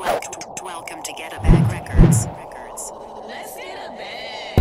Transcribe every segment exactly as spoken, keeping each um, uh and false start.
Welcome to Get a Bag Records. Let's get a bag.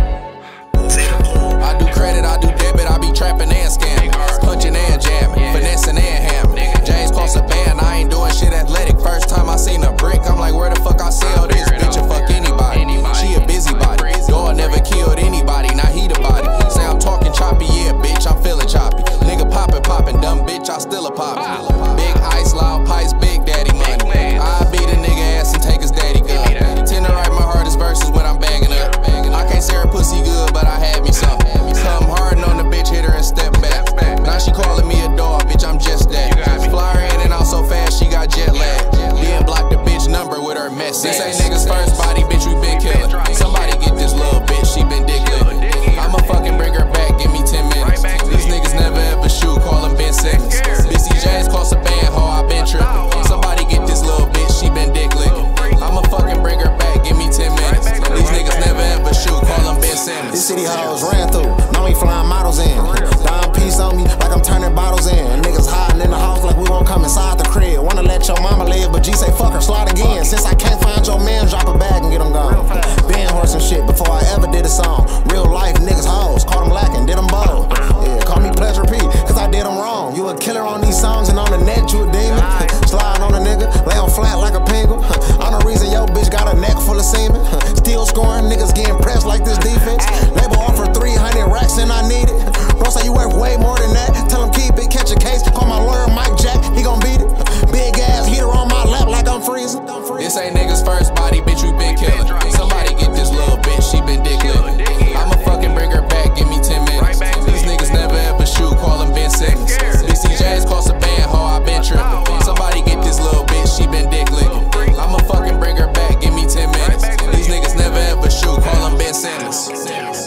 I do credit, I do debit, I be trapping and scamming, punching and jamming, finessing and hammering. James cost a band, I ain't doing shit athletic. First time I seen a brick, I'm like, where the fuck I sell this? Bitch, a fuck anybody. She a busybody. Dog never killed anybody, now he the body. Say I'm talking choppy, yeah, bitch, I'm feeling choppy. Nigga poppin', poppin', dumb bitch, I still a poppin'. Big ice, loud pipes, big daddy money. I beat a nigga ass and take his daddy gun. Tend to write my hardest verses when I'm bagging up. I can't say her pussy good, but I had me some. Come hard on the bitch, hit her and step back. Now she calling me a dog, bitch, I'm just that. Fly her in and out so fast, she got jet lag. Then block the bitch number with her mess. This ain't niggas first body, bitch, we been killing. Somebody get this little bitch, she been dick living. I'ma fucking bring her back, give me ten minutes. These niggas never ever shoot, call them Ben Simmons. B C J's cost a band, ho, I been tripping. Somebody get this little bitch, she been dick licking. I'ma fucking bring her back, give me ten minutes. These niggas never ever shoot, call them Ben Simmons. These city hoes ran through, now we flying models in. Dime piece on me like I'm turning bottles in. Niggas hiding in the house like we won't come inside the crib. Wanna let your mama live, but G say fuck her, slide again. Since I can't find your man, drop a bag and get him gone. Been horse and shit before I ever did a song. Real life niggas hoes, caught them lacking, did them bold. Yeah, call me Pleasure P, cause I did them wrong. You a killer on these songs and on the net you a demon. Sliding on a nigga, lay on flat like a penguin. I'm the reason your bitch got a neck full of semen. Still scoring, niggas getting pressed like this defense. Label offer three hundred racks and I need it. Bro say you worth way more than that. Tell him keep it, catch a case. Call my lawyer Mike Jack, he gon' beat it. Big ass heater on my lap like I'm freezing. This ain't niggas first body, bitch, we been killing. Somebody get this little bitch, she been dick living. I'ma fucking bring her back, give me ten minutes. These niggas never ever shoot, call them Ben Simmons. B C J's cost a band, ho, I been tripping. Somebody get this little bitch, she been dick licking. I'ma fucking bring her back, give me ten minutes. These niggas never ever shoot, call them Ben Simmons.